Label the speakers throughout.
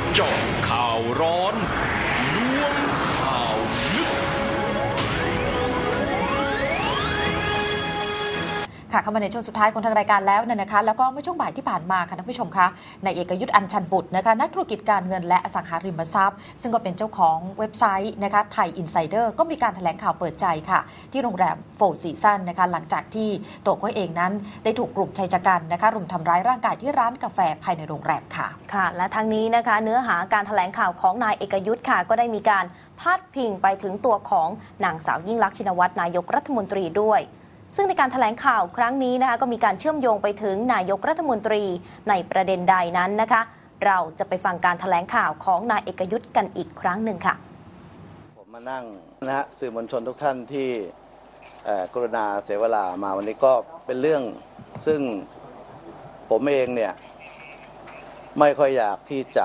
Speaker 1: เจาะข่าวร้อนล้วงข่าวลึก
Speaker 2: ค่ะเข้ามาในช่วงสุดท้ายของทางรายการแล้วนะคะแล้วก็เมื่อช่วงบ่ายที่ผ่านมาค่ะท่านผู้ชมคะนายเอกยุทธ อัญชันบุตรนะคะนักธุรกิจการเงินและอสังหาริมทรัพย์ซึ่งก็เป็นเจ้าของเว็บไซต์นะคะไทยอินไซเดอร์ก็มีการแถลงข่าวเปิดใจค่ะที่โรงแรมโฟร์ซีซั่นนะคะหลังจากที่ตัวเขาเองนั้นได้ถูกกลุ่มชายชะกันนะคะรุมทำร้ายร่างกายที่ร้านกาแฟภายในโรงแรมค่ะ
Speaker 3: และทั้งนี้นะคะเนื้อหาการแถลงข่าวของนายเอกยุทธค่ะก็ได้มีการพาดพิงไปถึงตัวของนางสาวยิ่งลักษณ์ชินวัตรนายกรัฐมนตรีด้วยซึ่งในการแถลงข่าวครั้งนี้นะคะก็มีการเชื่อมโยงไปถึงนายกรัฐมนตรีในประเด็นใดนั้นนะคะเราจะไปฟังการแถลงข่าวของนายเอกยุทธกันอีกครั้งหนึ่งค่ะ
Speaker 4: ผมมานั่งนะฮะสื่อมวลชนทุกท่านที่กรุณาเสียเวลามาวันนี้ก็เป็นเรื่องซึ่งผมเองเนี่ยไม่ค่อยอยากที่จะ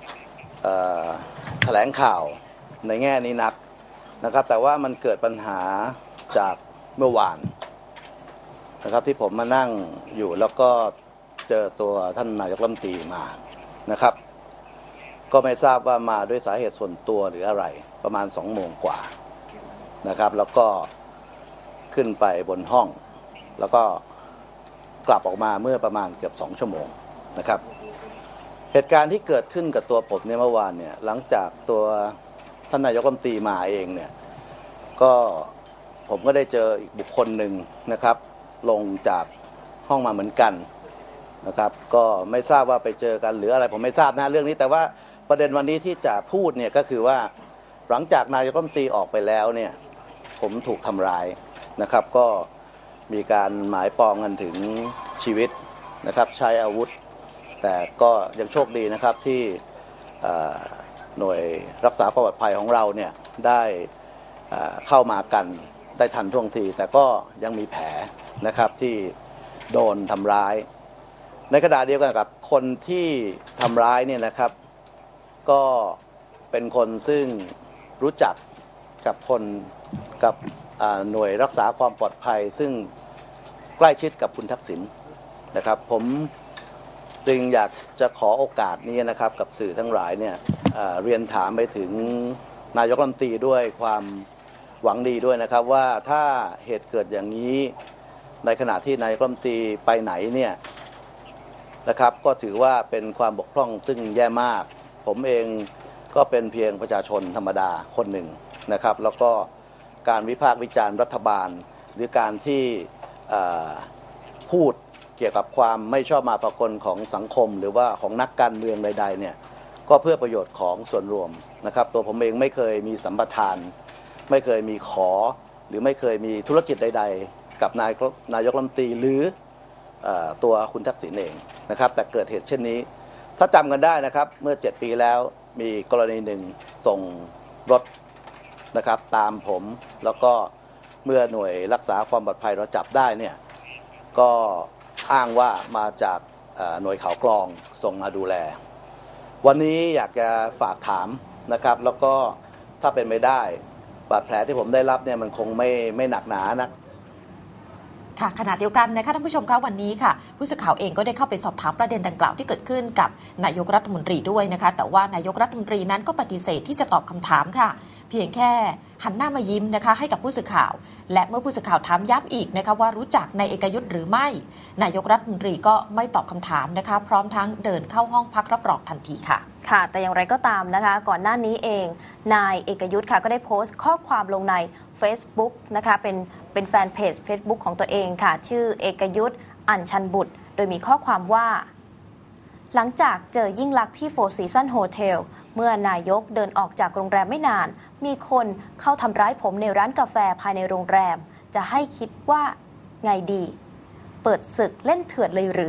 Speaker 4: แถลงข่าวในแง่นี้นักนะครับแต่ว่ามันเกิดปัญหาจากเมื่อวานนะครับที่ผมมานั่งอยู่แล้วก็เจอตัวท่านนายกรัฐมนตรีมานะครับก็ไม่ทราบว่ามาด้วยสาเหตุส่วนตัวหรืออะไรประมาณ2 โมงกว่านะครับแล้วก็ขึ้นไปบนห้องแล้วก็กลับออกมาเมื่อประมาณเกือบ2 ชั่วโมงนะครับเหตุการณ์ที่เกิดขึ้นกับตัวผมเนี่ยเมื่อวานเนี่ยหลังจากตัวท่านนายกรัฐมนตรีมาเองเนี่ยก็ผมก็ได้เจออีกบุคคลหนึ่งนะครับลงจากห้องมาเหมือนกันนะครับก็ไม่ทราบว่าไปเจอกันหรืออะไรผมไม่ทราบนะเรื่องนี้แต่ว่าประเด็นวันนี้ที่จะพูดเนี่ยก็คือว่าหลังจากนายกรัฐมนตรีออกไปแล้วเนี่ยผมถูกทำร้ายนะครับก็มีการหมายปองกันถึงชีวิตนะครับใช้อาวุธแต่ก็ยังโชคดีนะครับที่หน่วยรักษาความปลอดภัยของเราเนี่ยได้เข้ามากันได้ทันท่วงทีแต่ก็ยังมีแผลนะครับที่โดนทำร้ายในขณะเดียวกันกับคนที่ทำร้ายเนี่ยนะครับก็เป็นคนซึ่งรู้จักกับคนกับหน่วยรักษาความปลอดภัยซึ่งใกล้ชิดกับคุณทักษิณนะครับผมจึงอยากจะขอโอกาสนี้นะครับกับสื่อทั้งหลายเนี่ยเรียนถามไปถึงนายกรัฐมนตรีด้วยความหวังดีด้วยนะครับว่าถ้าเหตุเกิดอย่างนี้ในขณะที่นายกรัฐมนตรีไปไหนเนี่ยนะครับก็ถือว่าเป็นความบกพร่องซึ่งแย่มากผมเองก็เป็นเพียงประชาชนธรรมดาคนหนึ่งนะครับแล้วก็การวิพากษ์วิจารณ์รัฐบาลหรือการที่พูดเกี่ยวกับความไม่ชอบมาพากลของสังคมหรือว่าของนักการเมืองใดๆเนี่ยก็เพื่อประโยชน์ของส่วนรวมนะครับตัวผมเองไม่เคยมีสัมปทานไม่เคยมีขอหรือไม่เคยมีธุรกิจใดๆกับนายกรัฐมนตรีหรือตัวคุณทักษิณเองนะครับแต่เกิดเหตุเช่นนี้ถ้าจำกันได้นะครับเมื่อ7 ปีแล้วมีกรณีหนึ่งส่งรถนะครับตามผมแล้วก็เมื่อหน่วยรักษาความปลอดภัยเราจับได้เนี่ยก็อ้างว่ามาจากหน่วยข่าวกรองส่งมาดูแลวันนี้อยากจะฝากถามนะครับแล้วก็ถ้าเป็นไม่ได้บาดแผลที่ผมได้รับเนี่ยมันคงไม่หนักหนานัก
Speaker 2: ค่ะขณะเดียวกันนะคะท่านผู้ชมคะวันนี้ค่ะผู้สื่อข่าวเองก็ได้เข้าไปสอบถามประเด็นดังกล่าวที่เกิดขึ้นกับนายกรัฐมนตรีด้วยนะคะแต่ว่านายกรัฐมนตรีนั้นก็ปฏิเสธที่จะตอบคำถามค่ะเพียงแค่หันหน้ามายิ้มนะคะให้กับผู้สื่อข่าวและเมื่อผู้สื่อข่าวถามย้ำอีกนะคะว่ารู้จักนายเอกยุทธหรือไม่นายกรัฐมนตรีก็ไม่ตอบคำถามนะคะพร้อมทั้งเดินเข้าห้องพักรับรองทันทีค่ะ
Speaker 3: แต่อย่างไรก็ตามนะคะก่อนหน้านี้เองนายเอกยุทธค่ะก็ได้โพสต์ข้อความลงใน Facebook นะคะเป็นแฟนเพจ Facebook ของตัวเองค่ะชื่อเอกยุทธ อัญชันบุตรโดยมีข้อความว่าหลังจากเจอยิ่งลักษณ์ที่ Four Seasons Hotel เมื่อนายกเดินออกจากโรงแรมไม่นานมีคนเข้าทำร้ายผมในร้านกาแฟภายในโรงแรมจะให้คิดว่าไงดีเปิดศึกเล่นเถื่อนเลยหรือ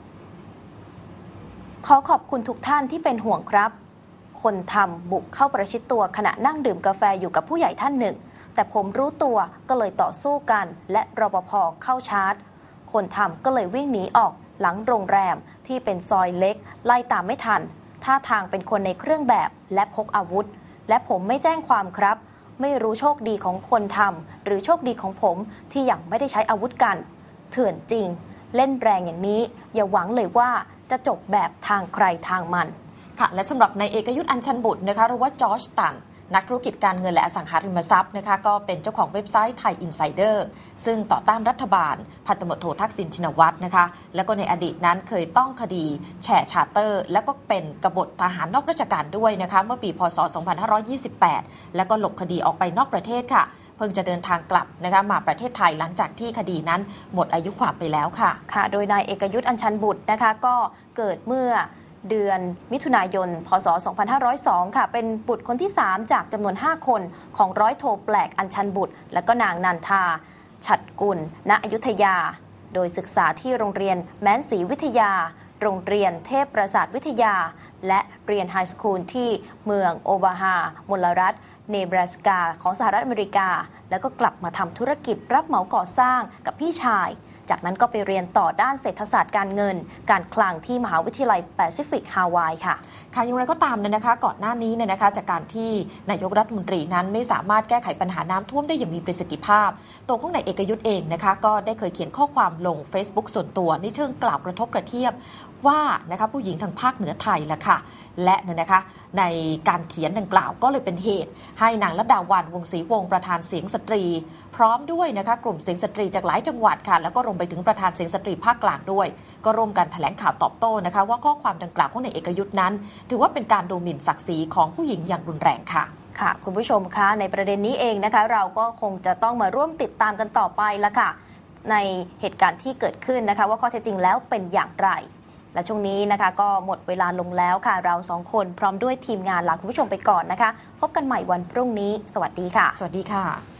Speaker 3: ขอขอบคุณทุกท่านที่เป็นห่วงครับคนทำบุกเข้าประชิดตัวขณะนั่งดื่มกาแฟอยู่กับผู้ใหญ่ท่านหนึ่งแต่ผมรู้ตัวก็เลยต่อสู้กันและรปภ.เข้าชาร์จคนทำก็เลยวิ่งหนีออกหลังโรงแรมที่เป็นซอยเล็กไล่ตามไม่ทันท่าทางเป็นคนในเครื่องแบบและพกอาวุธและผมไม่แจ้งความครับไม่รู้โชคดีของคนทำหรือโชคดีของผมที่ยังไม่ได้ใช้อาวุธกันเถื่อนจริงเล่นแรงอย่างนี้อย่าหวังเลยว่าจะจบแบบทางใครทางมัน
Speaker 2: ค่ะและสำหรับนายเอกยุทธ อัญชันบุตรนะคะหรือว่าจอร์จตันนักธุรกิจการเงินและอสังหาริมทรัพย์นะคะก็เป็นเจ้าของเว็บไซต์ไทยอินไซเดอร์ซึ่งต่อต้านรัฐบาลพันตำรวจโททักษิณชินวัตรนะคะแล้วก็ในอดีตนั้นเคยต้องคดีแชร์ชาร์เตอร์แล้วก็เป็นกบฏทหารนอกราชการด้วยนะคะเมื่อปีพ.ศ. 2528 แล้วก็หลบคดีออกไปนอกประเทศค่ะเพิ่งจะเดินทางกลับนะคะมาประเทศไทยหลังจากที่คดีนั้นหมดอายุความไปแล้วค่ะ
Speaker 3: ค่ะโดยนายเอกยุทธ อัญชันบุตรนะคะก็เกิดเมื่อเดือนมิถุนายน พ.ศ. 2502 ค่ะเป็นบุตรคนที่ 3 จากจำนวน 5 คนของร้อยโทแปลก อัญชันบุตรและก็นางนันทา ฉัตรกุล ณ อยุธยา โดยศึกษาที่โรงเรียนแม้นศรีวิทยา โรงเรียนเทพประสาทวิทยา และเรียนไฮสคูลที่เมืองโอบาฮามลรัฐเนบราสกาของสหรัฐอเมริกาแล้วก็กลับมาทำธุรกิจรับเหมาก่อสร้างกับพี่ชายจากนั้นก็ไปเรียนต่อด้านเศรษฐศาสตร์การเงินการคลังที่มหาวิทยาลัยแปซิฟิกฮาวายค่ะ
Speaker 2: ค่ะอย่างไรก็ตามเนี่ยนะคะก่อนหน้านี้เนี่ยนะคะจากการที่นายกรัฐมนตรีนั้นไม่สามารถแก้ไขปัญหาน้ำท่วมได้อย่างมีประสิทธิภาพตัวของนายเอกยุทธเองนะคะก็ได้เคยเขียนข้อความลง Facebook ส่วนตัวในเชิงกล่าวกระทบกระเทียบว่านะคะผู้หญิงทางภาคเหนือไทยละค่ะและเนี่ยนะคะในการเขียนดังกล่าวก็เลยเป็นเหตุให้นางรัตดาวันวงศ์ศรีวงศ์ประธานเสียงสตรีพร้อมด้วยนะคะกลุ่มเสียงสตรีจากหลายจังหวัดค่ะแล้วก็รวมไปถึงประธานเสียงสตรีภาคกลางด้วยก็ร่วมกันแถลงข่าวตอบโต้นะคะว่าข้อความดังกล่าวของนายเอกยุทธนั้นถือว่าเป็นการดูหมิ่นศักดิ์ศรีของผู้หญิงอย่างรุนแรงค่ะ
Speaker 3: ค่ะคุณผู้ชมคะในประเด็นนี้เองนะคะเราก็คงจะต้องมาร่วมติดตามกันต่อไปละค่ะในเหตุการณ์ที่เกิดขึ้นนะคะว่าข้อเท็จจริงแล้วเป็นอย่างไรและช่วงนี้นะคะก็หมดเวลาลงแล้วค่ะเรา2 คนพร้อมด้วยทีมงานลาคุณผู้ชมไปก่อนนะคะพบกันใหม่วันพรุ่งนี้สวัสดีค่ะ
Speaker 2: สวัสดีค่ะ